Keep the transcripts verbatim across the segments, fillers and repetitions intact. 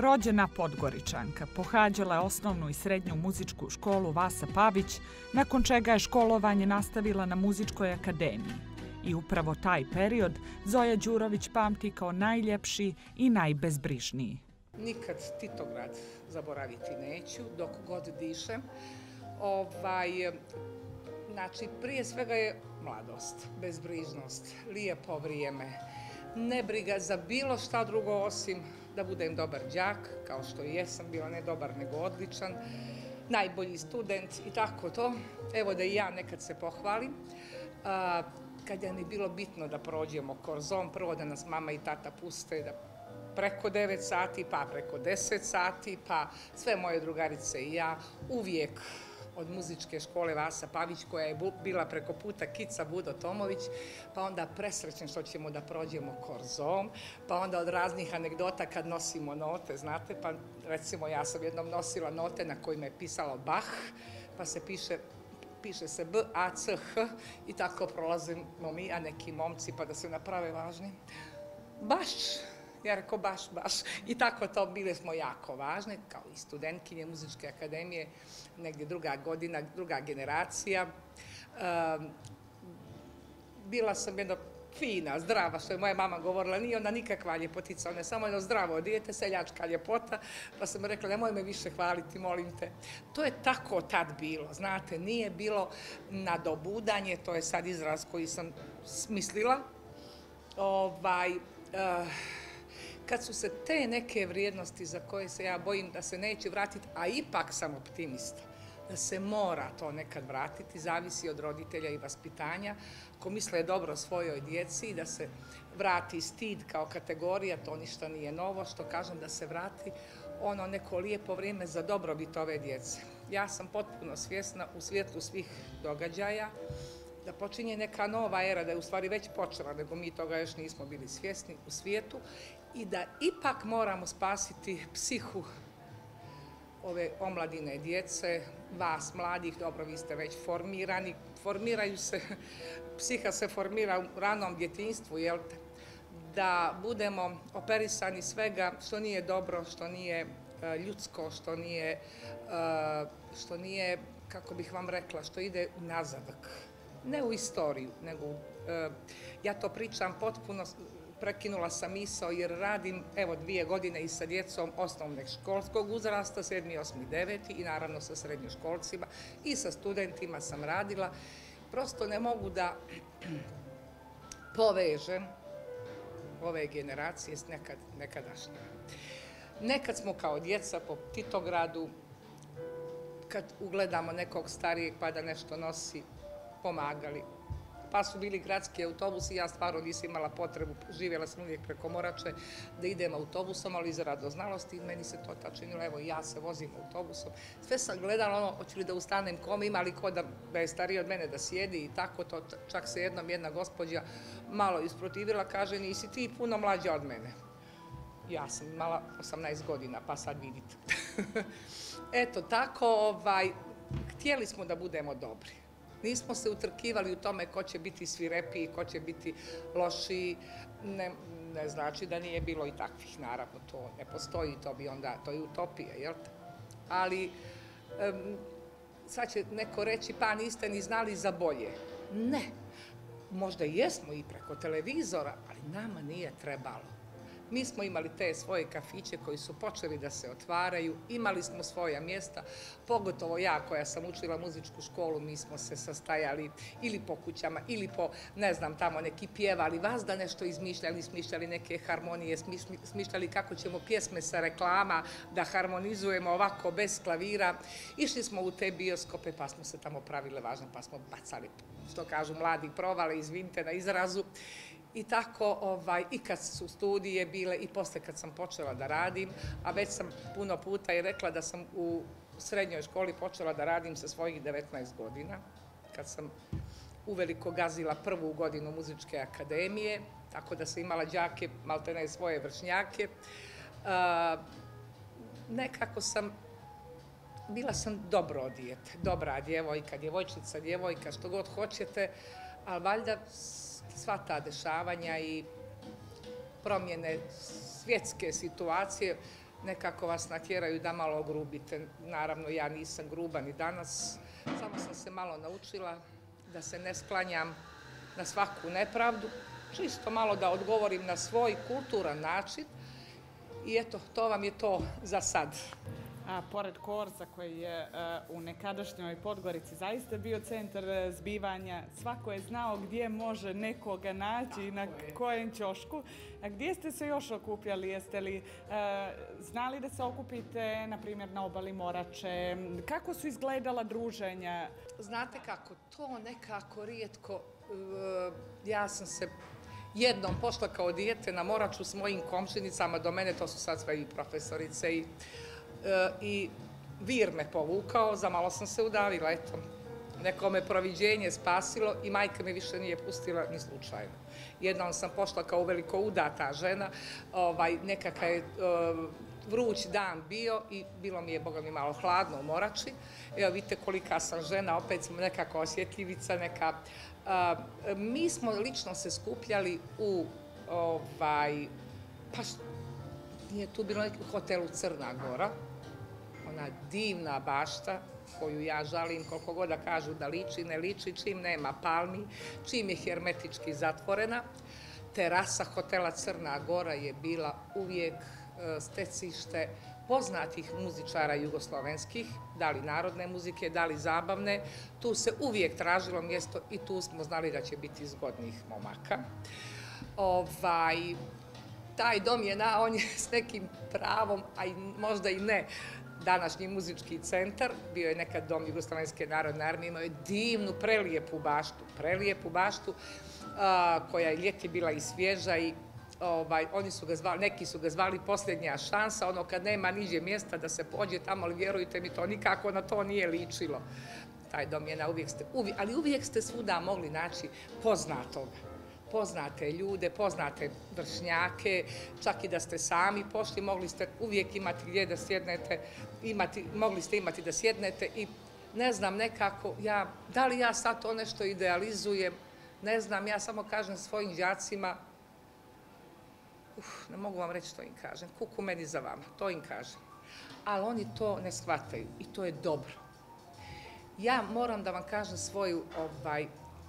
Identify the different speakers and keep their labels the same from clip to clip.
Speaker 1: Rođena Podgoričanka, pohađala je osnovnu i srednju muzičku školu Vasa Pavić, nakon čega je školovanje nastavila na muzičkoj akademiji. I upravo taj period Zoja Đurović pamti kao najljepši i najbezbrižniji.
Speaker 2: Nikad Titograd zaboraviti neću, dok god dišem. Ovaj, znači, prije svega je mladost, bezbrižnost, lijepo vrijeme, nebriga za bilo šta drugo osim da budem dobar đak, kao što i jesam, bila ne dobar nego odličan, najbolji student i tako to. Evo da i ja nekad se pohvalim. A, kad je mi bilo bitno da prođemo korzom, prvo da nas mama i tata puste da preko devet sati, pa preko deset sati, pa sve moje drugarice i ja uvijek od muzičke škole Vasa Pavić, koja je bila preko puta Kica Budo Tomović, pa onda presrećen što ćemo da prođemo korzom, pa onda od raznih anegdota kad nosimo note, znate, pa recimo ja sam jednom nosila note na kojima je pisalo Bach, pa se piše piše se B, A, C, H i tako prolazimo mi, a neki momci, pa da se naprave važni. Baš, ja rekao baš, baš. I tako to bile smo jako važne, kao i studentkinje Muzičke akademije, negdje druga godina, druga generacija. Bila sam jedna fina, zdrava, što je moja mama govorila, nije ona nikakva ljepotica, ona je samo jedno zdravo dijete, seljačka ljepota, pa sam rekla, nemoj me više hvaliti, molim te. To je tako tad bilo, znate, nije bilo nadobudanje, to je sad izraz koji sam smislila. Ovaj, kad su se te neke vrijednosti za koje se ja bojim da se neće vratiti, a ipak sam optimista, da se mora to nekad vratiti, zavisi od roditelja i vaspitanja. Ko misle dobro svojoj djeci, da se vrati stid kao kategorija, to ništa nije novo, što kažem da se vrati ono neko lijepo vrijeme za dobrobit ove djece. Ja sam potpuno svjesna u svjetlu svih događaja da počinje neka nova era, da je u stvari već počela, nego mi toga još nismo bili svjesni u svijetu i da ipak moramo spasiti psihu ove omladine djece, vas mladih, dobro, vi ste već formirani, formiraju se, psiha se formira u ranom djetinjstvu, jel te? Da budemo operisani svega što nije dobro, što nije ljudsko, što nije, što nije, kako bih vam rekla, što ide u nazadak. Ne u istoriju, nego ja to pričam potpuno, prekinula sam misao jer radim, evo, dvije godine i sa djecom osnovnog školskog uzrasta, sedmi, osmi, deveti i naravno sa srednjoškolcima i sa studentima sam radila. Prosto ne mogu da povežem ove generacije s nekad, nekadašnjima. Nekad smo kao djeca po Titogradu, kad ugledamo nekog starijeg pa da nešto nosi, pomagali. Pa su bili gradski autobusi, ja stvarno nisam imala potrebu, živjela sam uvijek preko Morače, da idem autobusom, ali iz radoznalosti meni se to ta činilo, evo ja se vozim autobusom. Sve sam gledala ono, hoću li da ustanem kome, ima li ko da, da je stariji od mene da sjedi i tako to, čak se jednom jedna gospođa malo isprotivila, kaže nisi ti puno mlađa od mene. Ja sam imala osamnaest godina, pa sad vidite. Eto, tako, ovaj, htjeli smo da budemo dobri. Nismo se utrkivali u tome ko će biti svirepiji, ko će biti lošiji, ne, ne znači da nije bilo i takvih, naravno, to ne postoji, to bi onda, to je utopija, jel te? Ali, um, sad će neko reći, pa niste ni znali za bolje. Ne, možda i jesmo i preko televizora, ali nama nije trebalo. Mi smo imali te svoje kafiće koji su počeli da se otvaraju, imali smo svoja mjesta, pogotovo ja koja sam učila muzičku školu, mi smo se sastajali ili po kućama, ili po, ne znam, tamo neki pjevali, vas da nešto izmišljali, smišljali neke harmonije, smišljali kako ćemo pjesme sa reklama da harmonizujemo ovako bez klavira. Išli smo u te bioskope pa smo se tamo pravile važno, pa smo bacali, što kažu mladi, provale, izvinite na izrazu. I tako, ovaj, i kad su studije bile i posle kad sam počela da radim, a već sam puno puta i rekla da sam u srednjoj školi počela da radim sa svojih devetnaest godina, kad sam uveliko gazila prvu godinu Muzičke akademije, tako da sam imala đake, maltene svoje vršnjake. Uh, nekako sam, bila sam dobro dijete, dobra djevojka, djevojčica, djevojka, što god hoćete, ali valjda sva ta dešavanja i promjene svjetske situacije nekako vas natjeraju da malo grubite. Naravno, ja nisam gruba ni danas, samo sam se malo naučila da se ne sklanjam na svaku nepravdu, čisto malo da odgovorim na svoj kulturan način i eto, to vam je to za sad.
Speaker 1: A pored Korza koji je u nekadašnjoj Podgorici zaista bio centar zbivanja, svako je znao gdje može nekoga naći i na kojem ćošku. A gdje ste se još okupljali? Jeste li znali da se okupite, na primjer, na obali Morače? Kako su izgledala druženja?
Speaker 2: Znate kako, to nekako rijetko, ja sam se jednom pošla kao dijete na Moraču s mojim komšinicama, do mene to su sad sve i profesorice i i vir me povukao, za malo sam se udavila, eto. Neko me proviđenje spasilo i majka me više nije pustila ni slučajno. Jednom sam pošla kao veliko udata žena, nekakav je vruć dan bio i bilo mi je, boga mi, malo hladno u Morači. Evo, vidite kolika sam žena, opet smo nekako osjetljivica, neka... Mi smo lično se skupljali u, ovaj, pa nije tu bilo neki hotelu Crna Gora, ona divna bašta koju ja žalim koliko god da kažu da liči, ne liči, čim nema palmi, čim je hermetički zatvorena. Terasa hotela Crna Gora je bila uvijek stecište poznatih muzičara jugoslovenskih, da li narodne muzike, da li zabavne. Tu se uvijek tražilo mjesto i tu smo znali da će biti zgodnih momaka. Ovaj... Taj dom je na, on je s nekim pravom, a možda i ne, današnji muzički centar. Bio je nekad dom Jugoslovenske narodne armije, imao je divnu, prelijepu baštu, prelijepu baštu koja je ljeti bila i svježa i oni su ga zvali, neki su ga zvali posljednja šansa, ono kad nema niđe mjesta da se pođe tamo, ali vjerujte mi, to nikako na to nije ličilo. Taj dom je na uvijek ste, ali uvijek ste svuda mogli naći poznatoga. Poznate ljude, poznate vršnjake, čak i da ste sami pošli, mogli ste uvijek imati gdje da sjednete, mogli ste imati da sjednete i ne znam nekako, da li ja sad to nešto idealizujem, ne znam, ja samo kažem svojim đacima, ne mogu vam reći što im kažem, kuku meni za vama, to im kažem, ali oni to ne shvataju i to je dobro. Ja moram da vam kažem svoju, ovaj,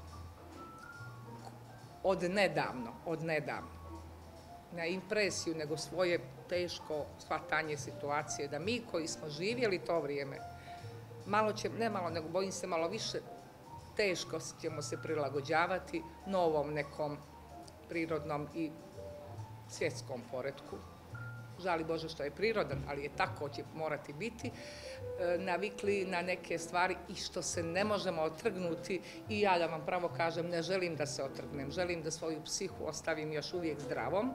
Speaker 2: od nedavno, od nedavno, ne impresiju, nego svoje teško shvatanje situacije, da mi koji smo živjeli to vrijeme, malo će, ne malo, nego bojim se malo više, teško ćemo se prilagođavati novom nekom prirodnom i svjetskom poretku. Žali Bože što je prirodan, ali je tako, će morati biti, navikli na neke stvari i što se ne možemo otrgnuti i ja da vam pravo kažem, ne želim da se otrgnem, želim da svoju psihu ostavim još uvijek zdravom.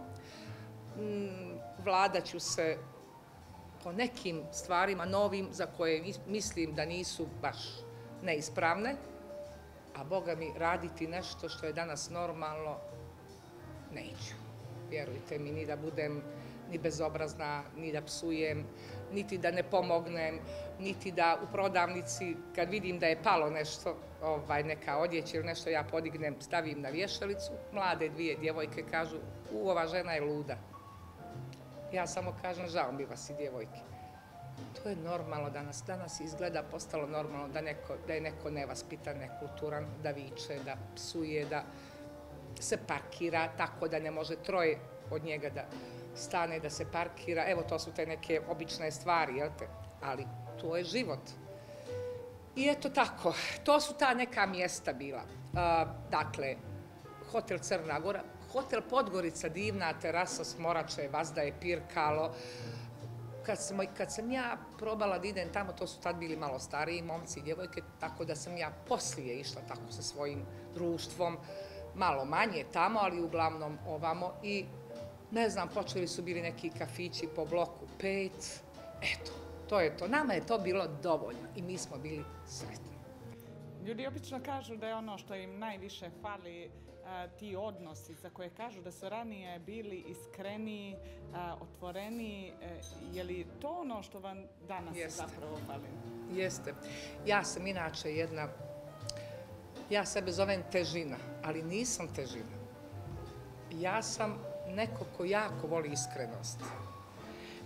Speaker 2: Vladat ću se po nekim stvarima novim za koje mislim da nisu baš neispravne, a Boga mi raditi nešto što je danas normalno, neću. Vjerujte mi, ni da budem ni bezobrazna, ni da psujem, niti da ne pomognem, niti da u prodavnici, kad vidim da je palo nešto, neka odjeća ili nešto, ja podignem, stavim na vješalicu, mlade dvije djevojke kažu, u, ova žena je luda. Ja samo kažem, žao mi vas i djevojke. To je normalno danas. Danas izgleda postalo normalno da je neko nevaspitan, nekulturan, da viče, da psuje, da se parkira tako da ne može troje od njega da stane, da se parkira. Evo, to su te neke obične stvari, jel te? Ali to je život. I eto tako, to su ta neka mjesta bila. Dakle, hotel Crna Gora, hotel Podgorica, divna terasa s Morače, vazda je pirkalo. Kad sam ja probala da idem tamo, to su tad bili malo stariji momci i djevojke, tako da sam ja poslije išla tako sa svojim društvom, malo manje tamo, ali uglavnom ovamo i ne znam, počeli su bili neki kafići po bloku pet, eto, to je to. Nama je to bilo dovoljno i mi smo bili sretni.
Speaker 1: Ljudi obično kažu da je ono što im najviše fali ti odnosi za koje kažu da su ranije bili iskreniji, otvoreniji. Je li to ono što vam danas zapravo fali?
Speaker 2: Jeste. Ja sam inače jedna, ja sebe zovem težina, ali nisam težina. Ja sam neko ko jako voli iskrenost.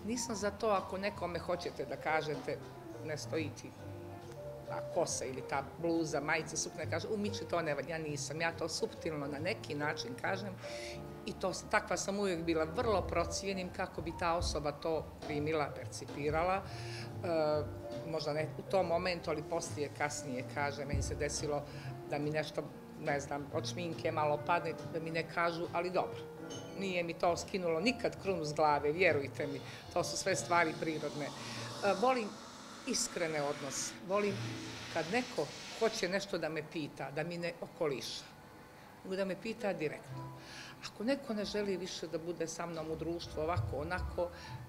Speaker 2: Nisam za to ako nekome hoćete da kažete ne stoji ti ta kosa ili ta bluza, majice, sukne, kaže umiči to ne, ja nisam, ja to suptilno na neki način kažem i to, takva sam uvijek bila, vrlo procijenim kako bi ta osoba to primila, percipirala, e, možda ne u tom momentu, ali poslije, kasnije, kaže, meni se desilo da mi nešto, ne znam, od šminke malo padne, da mi ne kažu, ali dobro. Nije mi to skinulo nikad krunu s glave, vjerujte mi, to su sve stvari prirodne. E, volim iskrene odnose, volim kad neko hoće nešto da me pita, da mi ne okoliša, nego da me pita direktno. Ako neko ne želi više da bude sa mnom u društvu, ovako, onako,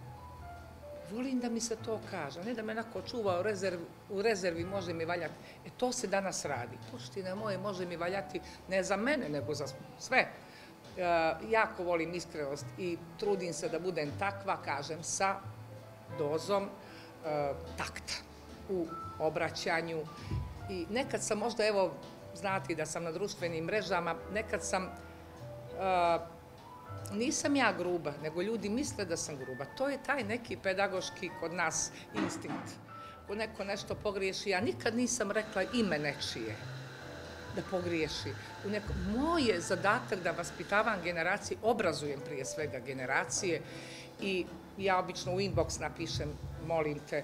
Speaker 2: volim da mi se to kaže, ne da me onako čuva u rezervi, u rezervi može mi valjati. E to se danas radi. Puštine moje može mi valjati ne za mene, nego za sve. E, jako volim iskrenost i trudim se da budem takva, kažem, sa dozom e, takta u obraćanju. I nekad sam možda, evo, znati da sam na društvenim mrežama, nekad sam, e, nisam ja gruba, nego ljudi misle da sam gruba. To je taj neki pedagoški kod nas instinkt. Ako neko nešto pogriješi, ja nikad nisam rekla ime nečije da pogriješi. U neko, moj je zadatak da vaspitavam generacije, obrazujem prije svega generacije i ja obično u inbox napišem, molim te,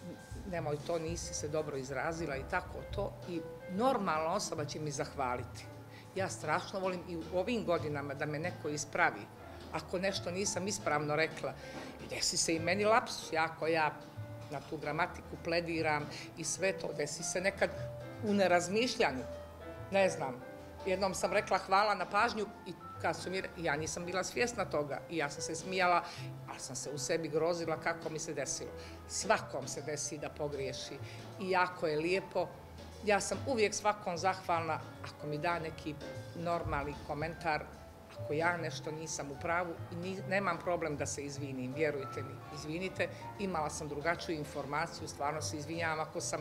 Speaker 2: nemoj to, nisi se dobro izrazila i tako to. I normalna osoba će mi zahvaliti. Ja strašno volim i u ovim godinama da me neko ispravi. Ako nešto nisam ispravno rekla, desi se i meni lapsus, jako ja na tu gramatiku plediram i sve to, desi se nekad u nerazmišljanju. Ne znam, jednom sam rekla hvala na pažnju i kad su mi, ja nisam bila svjesna toga i ja sam se smijala, ali sam se u sebi grozila kako mi se desilo. Svakom se desi da pogriješi i jako je lijepo. Ja sam uvijek svakom zahvalna ako mi da neki normalni komentar, ako ja nešto nisam u pravu i nemam problem da se izvinim, vjerujte mi, izvinite, imala sam drugačiju informaciju, stvarno se izvinjavam ako sam,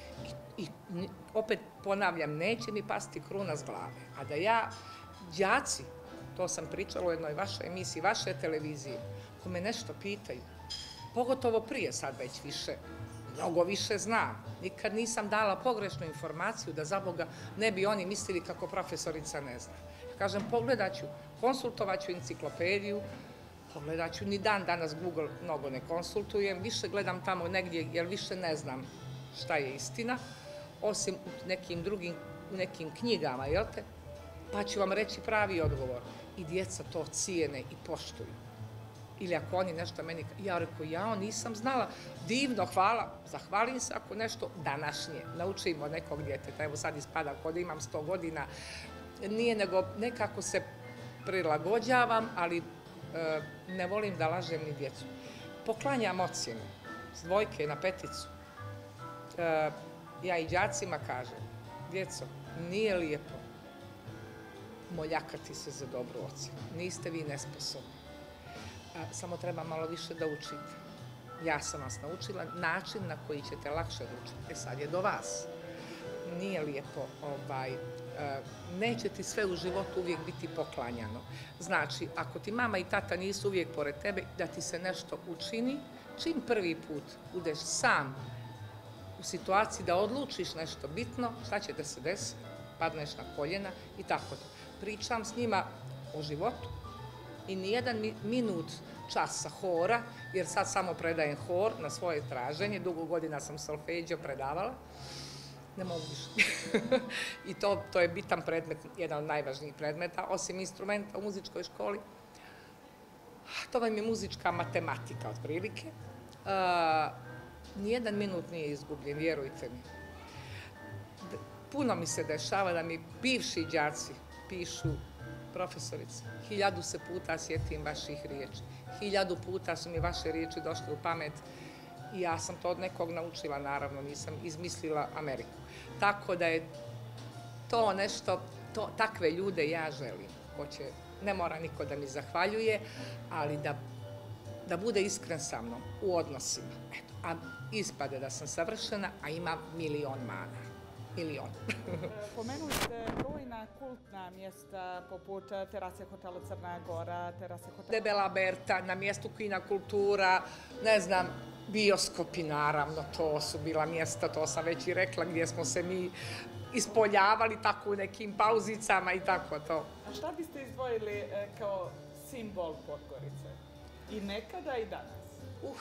Speaker 2: i, i opet ponavljam, neće mi pasti kruna s glave, a da ja, đaci, to sam pričala u jednoj vašoj emisiji, vaše televizije, ako me nešto pitaju, pogotovo prije, sad već više, mnogo više znam. Nikad nisam dala pogrešnu informaciju da za Boga ne bi oni mislili kako profesorica ne zna. Kažem, pogledat ću, konsultovat ću enciklopediju, pogledat ću, ni dan danas Google mnogo ne konsultujem, više gledam tamo negdje jer više ne znam šta je istina, osim u nekim drugim, u nekim knjigama, jel te? Pa ću vam reći pravi odgovor. I djeca to cijene i poštuju. Ili ako oni nešto meni, ja rekao, ja nisam znala, divno, hvala, zahvalim se ako nešto današnje, naučimo nekog djeteta, evo sad ispada kod imam sto godina, nije nego nekako se prilagođavam, ali e, ne volim da lažem ni djecu. Poklanjam ocjene, s dvojke na peticu. E, ja i đacima kažem, djeco, nije lijepo moljakati se za dobru ocjenu, niste vi nesposobni. Samo treba malo više da učite. Ja sam vas naučila način na koji ćete lakše da učite. E sad je do vas. Nije lijepo, ovaj, neće ti sve u životu uvijek biti poklanjano. Znači, ako ti mama i tata nisu uvijek pored tebe, da ti se nešto učini, čim prvi put budeš sam u situaciji da odlučiš nešto bitno, šta će da se desi? Padneš na koljena i tako to. Pričam s njima o životu, i nijedan minut časa hora, jer sad samo predajem hor na svoje traženje, dugo godina sam solfeđio predavala, ne mogu više. I to, to je bitan predmet, jedan od najvažnijih predmeta, osim instrumenta u muzičkoj školi. To vam je muzička matematika, otprilike. Uh, nijedan minut nije izgubljen, vjerujte mi. Puno mi se dešava da mi bivši đaci pišu, profesorice, hiljadu se puta sjetim vaših riječi. Hiljadu puta su mi vaše riječi došle u pamet i ja sam to od nekog naučila, naravno, nisam izmislila Ameriku. Tako da je to nešto, to, takve ljude ja želim. Hoće, ne mora niko da mi zahvaljuje, ali da, da bude iskren sa mnom u odnosima. Eto, a ispade da sam savršena, a ima milion mana. milion.
Speaker 1: Pomenuli ste brojna kultna mjesta poput terase hotela Crna Gora, terase hotela...
Speaker 2: Debela Berta, na mjestu Kina kultura, ne znam, bioskopi naravno, to su bila mjesta, to sam već i rekla, gdje smo se mi ispoljavali tako u nekim pauzicama i tako to.
Speaker 1: A šta biste izdvojili kao simbol Podgorice? I nekada i danas?
Speaker 2: Uh.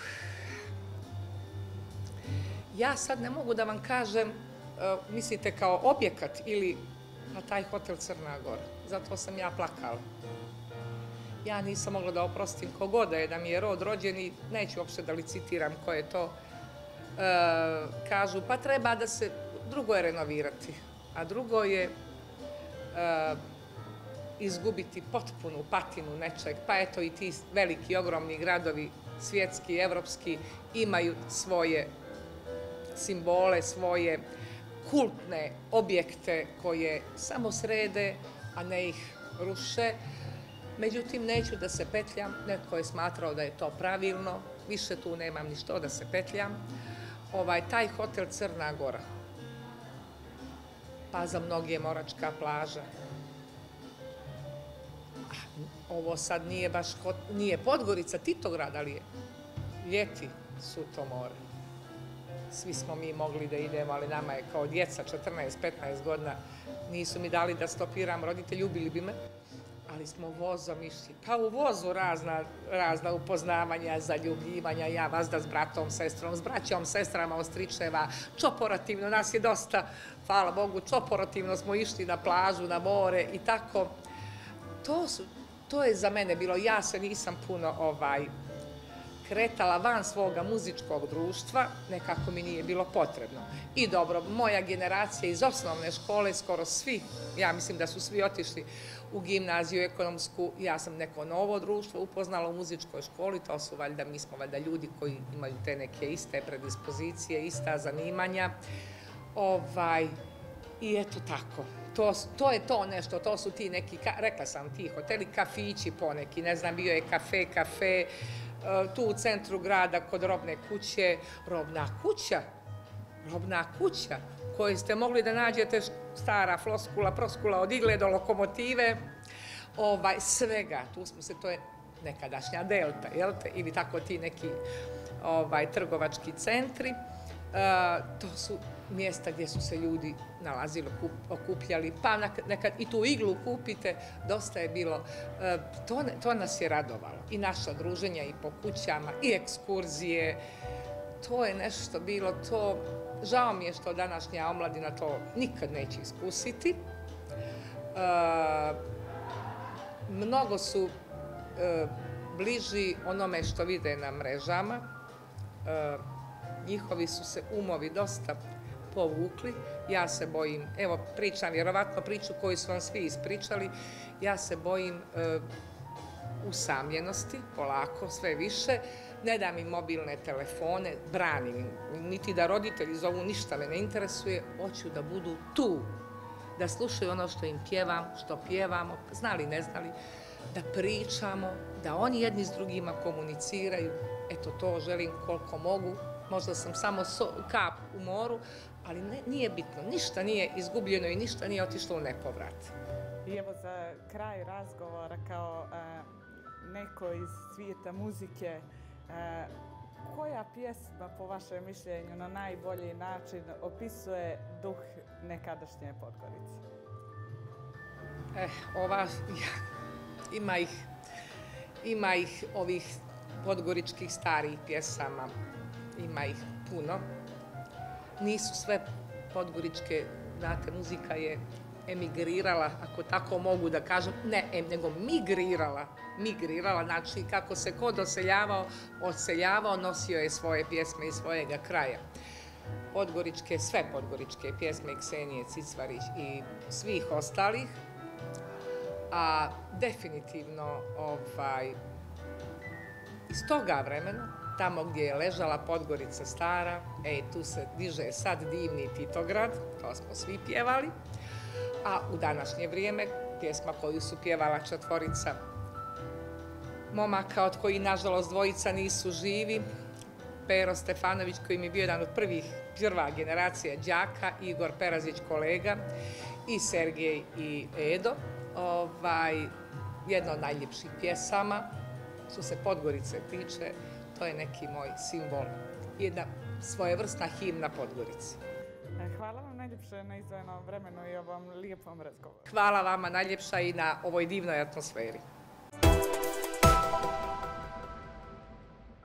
Speaker 2: Ja sad ne mogu da vam kažem, uh, mislite kao objekat ili na taj hotel Crna Gora. Zato sam ja plakala. Ja nisam mogla da oprostim kogoda je da mi je rod rođen i neću uopšte da licitiram ko je to. Uh, kažu, pa treba da se, drugo je renovirati, a drugo je uh, izgubiti potpunu patinu nečeg. Pa eto i ti veliki, ogromni gradovi, svjetski, evropski, imaju svoje simbole, svoje kultne objekte koje samo srede, a ne ih ruše. Međutim, neću da se petljam, netko je smatrao da je to pravilno, više tu nemam ni što da se petljam. Ovaj, taj hotel Crna Gora, pa za mnoge Moračka plaža. Ovo sad nije baš, nije Podgorica, Titograd, ali je ljeti su to more. Svi smo mi mogli da idemo, ali nama je kao djeca, četrnaest petnaest godina, nisu mi dali da stopiram, roditelji ubili bi me, ali smo vozom išli. Pa u vozu razna, razna upoznavanja, zaljubljivanja, ja vazda s bratom, sestrom, s braćom, sestrama od stričeva, čoporativno, nas je dosta, hvala Bogu, čoporativno smo išli na plažu, na more i tako. To, su, to je za mene bilo, ja se nisam puno ovaj, kretala van svoga muzičkog društva, nekako mi nije bilo potrebno. I dobro, moja generacija iz osnovne škole, skoro svi, ja mislim da su svi otišli u gimnaziju ekonomsku, ja sam neko novo društvo upoznala u muzičkoj školi, to su valjda, mi smo valjda ljudi koji imaju te neke iste predispozicije, ista zanimanja. Ovaj, i eto tako. To, to je to nešto, to su ti neki, rekla sam ti hoteli, kafići poneki, ne znam, bio je kafe, kafe, tu u centru grada kod robne kuće, robna kuća, robna kuća, koju ste mogli da nađete stara floskula, proskula od igle do lokomotive, ovaj, svega, tu smo se, to je nekadašnja Delta, jel te, ili tako ti neki ovaj, trgovački centri, uh, to su mjesta gdje su se ljudi nalazili, okupljali, pa nekad i tu iglu kupite, dosta je bilo, to, to nas je radovalo. I naša druženja i po kućama, i ekskurzije, to je nešto bilo, to, žao mi je što današnja omladina to nikad neće iskusiti. E, mnogo su e, bliži onome što vide na mrežama, e, njihovi su se umovi dosta povukli, ja se bojim, evo pričam vjerovatno priču koju su vam svi ispričali, ja se bojim e, usamljenosti, polako, sve više, ne dam im mobilne telefone, branim, niti da roditelji zovu, ništa me ne interesuje, hoću da budu tu, da slušaju ono što im pjevam, što pjevamo, znali, ne znali, da pričamo, da oni jedni s drugima komuniciraju, eto to želim koliko mogu, možda sam samo so, kap u moru, ali ne, nije bitno, ništa nije izgubljeno i ništa nije otišlo u nepovrat.
Speaker 1: I evo za kraj razgovora kao a, neko iz svijeta muzike, a, koja pjesma po vašem mišljenju na najbolji način opisuje duh nekadašnje Podgorice?
Speaker 2: Eh, ova, ja, ima ih, ima ih ovih podgoričkih starijih pjesama, ima ih puno. Nisu sve podgoričke, znate, muzika je emigrirala, ako tako mogu da kažem, ne, nego migrirala, migrirala, znači kako se ko doseljavao, odseljavao, nosio je svoje pjesme iz svojega kraja. Podgoričke, sve podgoričke pjesme Ksenije Cicvarić i svih ostalih, a definitivno ovaj, iz toga vremena, tamo gdje je ležala Podgorica stara, ej, tu se diže sad divni Titograd, to smo svi pjevali, a u današnje vrijeme pjesma koju su pjevala četvorica momaka, od koji, nažalost, dvojica nisu živi, Pero Stefanović koji mi je bio jedan od prvih prva generacija đaka, Igor Perazić kolega i Sergej i Edo. Ovaj, jedna od najljepših pjesama, što se Podgorice tiče, to je neki moj simbol, jedna svojevrsna himna Podgorici.
Speaker 1: Hvala vam najljepše na izdvojenom vremenu i ovom lijepom razgovoru.
Speaker 2: Hvala vama najljepša i na ovoj divnoj atmosferi.